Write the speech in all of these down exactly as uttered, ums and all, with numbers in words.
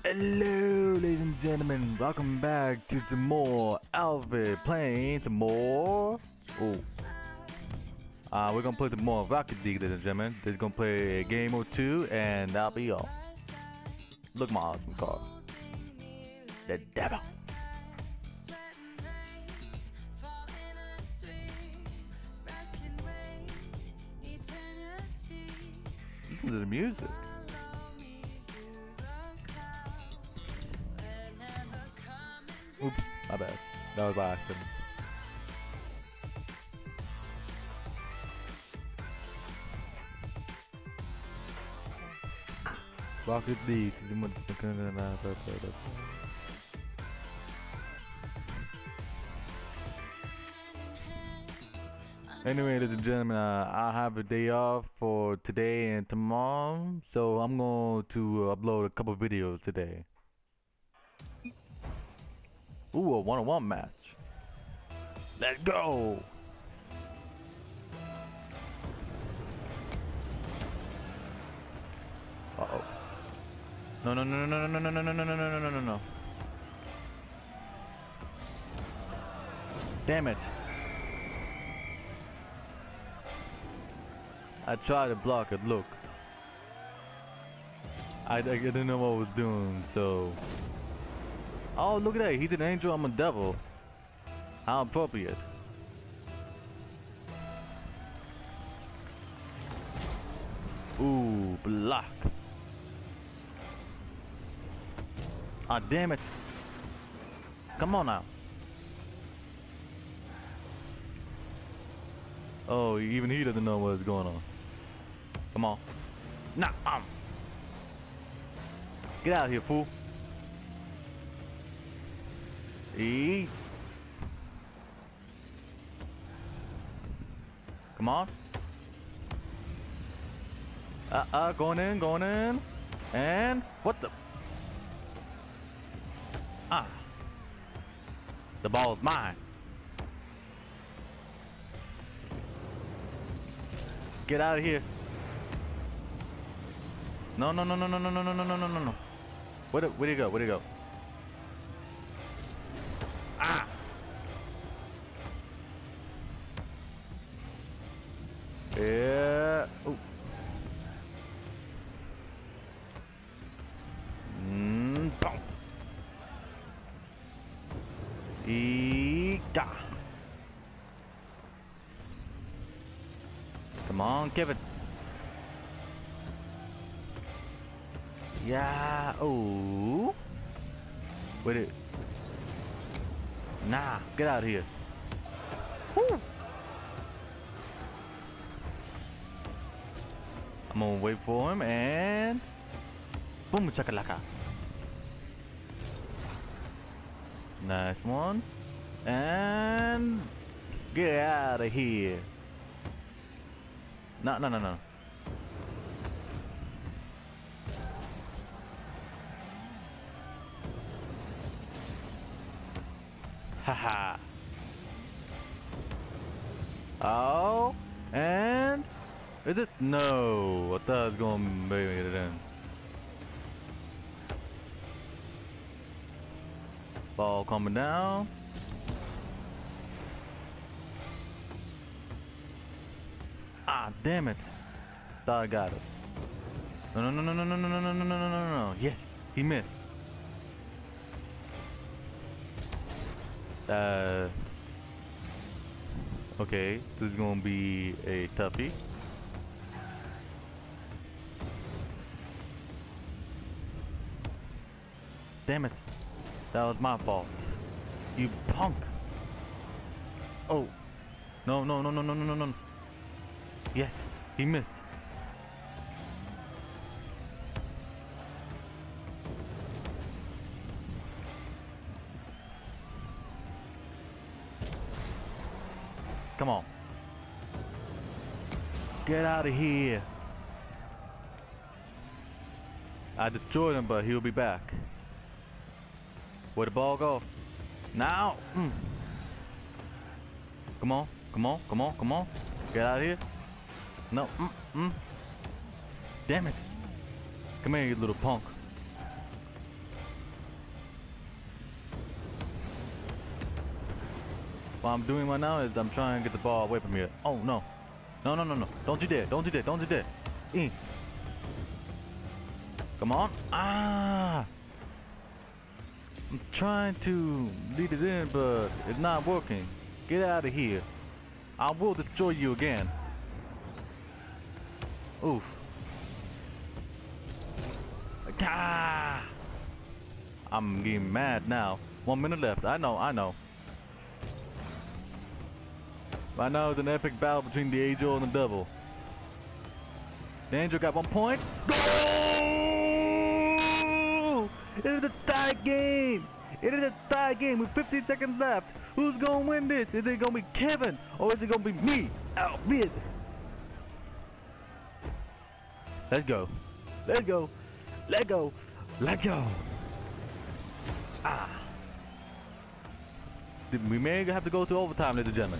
Hello, ladies and gentlemen. Welcome back to some more Alvid playing some more. Oh, uh, we're gonna play some more Rocket League, ladies and gentlemen. They're gonna play a game or two, and that'll be all. Look, my awesome car, the devil. Listen to the music. Oops, my bad. That was by accident. Rocket League. Anyway, ladies and gentlemen, uh, I have a day off for today and tomorrow, so I'm going to upload a couple videos today. Ooh, a one-on-one match. Let's go! Uh-oh. No, no, no, no, no, no, no, no, no, no, no, no, no, no. Damn it. I tried to block it, look. I, I didn't know what I was doing, so... Oh, look at that. He's an angel, I'm a devil. How appropriate. Ooh, block. Ah, damn it. Come on now. Oh, even he doesn't know what's going on. Come on. Nah, um. Get out of here, fool. E. Come on. Uh uh, going in, going in. And what the? Ah. The ball's mine. Get out of here. No, no, no, no, no, no, no, no, no, no, no, no. Where did, where'd he go? Where'd he go? Ah! Yeah. Ooh. Mmm. Boom. Eeka. Come on, give it. Yeah. Oh. Wait it. Nah. Get out of here. Woo. I'm gonna wait for him and boom chakalaka. Nice one. And get out of here. No, no, no, no. Haha. Oh, and is it? No, I thought I was gonna make it in. Ball coming down. Ah, damn it. Thought I got it. No, no, no, no, no, no, no, no, no, no, no, no, no. Yes, he missed. Uh, okay, this is gonna be a toughie. Damn it. That was my fault. You punk. Oh. No, no, no, no, no, no, no, no. Yes, he missed. Come on. Get out of here. I destroyed him, but he'll be back. Where'd the ball go? Now! Mm. Come on, come on, come on, come on. Get out of here. No, mm, mm. Damn it. Come here, you little punk. what I'm doing right now is I'm trying to get the ball away from here. Oh no. No, no, no, no. Don't you dare. Don't you dare. Don't you dare. Eh. Come on. Ah. I'm trying to lead it in, but it's not working. Get out of here. I will destroy you again. Oof. Ah. I'm getting mad now. One minute left. I know, I know. Right now it's an epic battle between the angel and the devil. The angel got one point. Goal! It is a tie game! It is a tie game with fifteen seconds left. Who's gonna win this? Is it gonna be Kevin or is it gonna be me, Alvid? Let's go. Let's go. Let's go. Let's go. Ah. We may have to go to overtime, ladies and gentlemen.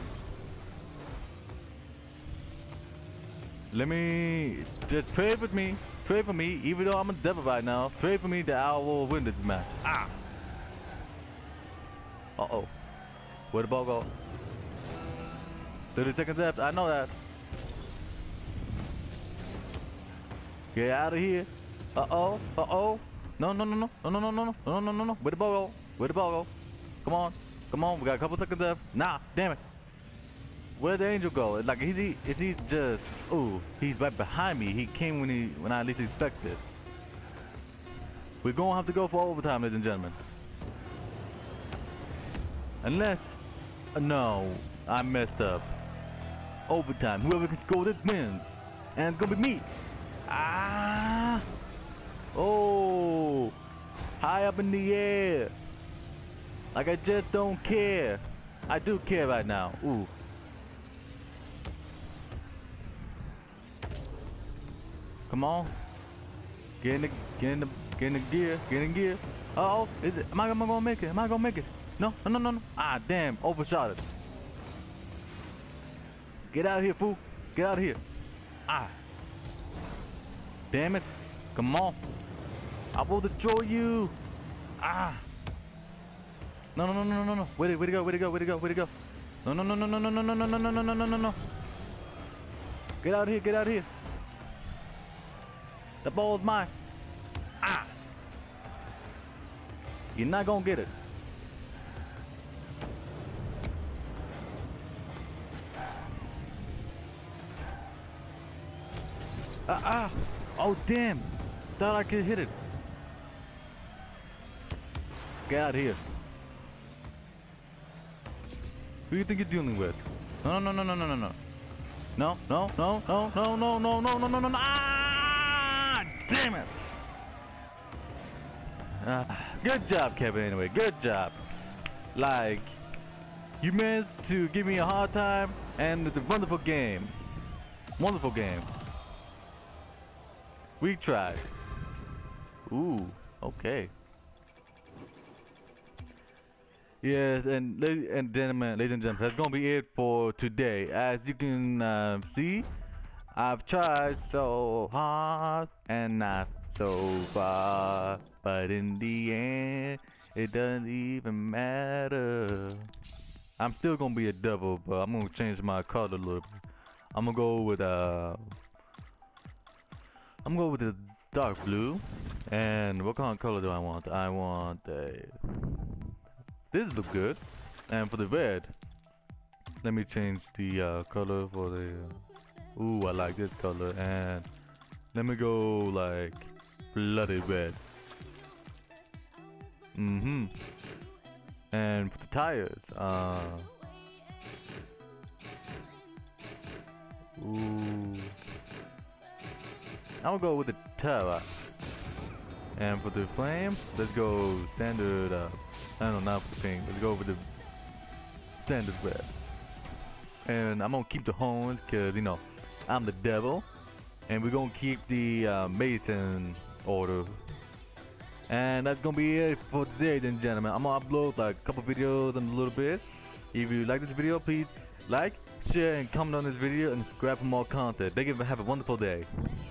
Let me just pray with me. Pray for me, even though I'm a devil right now. Pray for me that I will win this match. Ah. Uh oh. Where'd the ball go? thirty seconds left. I know that. Get out of here. Uh oh. Uh oh. No, no, no, no. No, no, no, no, no. No, no, no, no. Where'd the ball go? Where'd the ball go? Come on. Come on. We got a couple seconds left. Nah. Damn it. Where'd the angel go? Like, is he, is he just, ooh, he's right behind me. He came when he, when I least expected. We're gonna have to go for overtime, ladies and gentlemen. Unless, uh, no, I messed up. Overtime. Whoever can score this wins. And it's gonna be me. Ah. Oh. High up in the air. Like I just don't care. I do care right now. Ooh. Come on. Get in the, get in the, get in the gear, get in gear. Uh oh, is it, am I, am I gonna make it? Am I gonna make it? No, no, no, no, no. Ah, damn, overshot it. Get out of here, fool. Get out of here. Ah. Damn it. Come on. I will destroy you. Ah. No, no, no, no, no, no. Where to, where to go, where to go, where to go, where to go? No, no, no, no, no, no, no, no, no, no, no, no, no, no, no. Get out of here, get out of here. The ball's mine. Ah! You're not gonna get it. Ah! Ah! Oh damn! Thought I could hit it. Get out of here. Who do you think you're dealing with? No! No! No! No! No! No! No! No! No! No! No! No! No! No! No! No! No! No! Ah! Damn it! Uh, good job, Kevin, anyway. Good job. Like, you managed to give me a hard time, and it's a wonderful game. Wonderful game. We tried. Ooh, okay. Yes, and ladies and gentlemen, ladies and gentlemen, that's gonna be it for today. As you can uh, see, I've tried so hard and not so far, but in the end, it doesn't even matter. I'm still gonna be a devil, but I'm gonna change my color a little bit. I'm gonna go with uh, I'm gonna go with the dark blue. And what kind of color do I want? I want a. This looks good. And for the red, let me change the uh, color for the. Ooh, I like this color. And let me go like bloody red. Mm-hmm. And for the tires, uh. Ooh. I'll go with the Terra. And for the flame, let's go standard, uh, I don't know, not for the pink, let's go with the standard red. And I'm gonna keep the horns, cause, you know, I'm the devil. And we're gonna keep the uh, Mason order. And that's gonna be it for today, ladies and gentlemen. I'm gonna upload like a couple videos in a little bit. If you like this video, please like, share, and comment on this video, and subscribe for more content. Thank you, and have a wonderful day.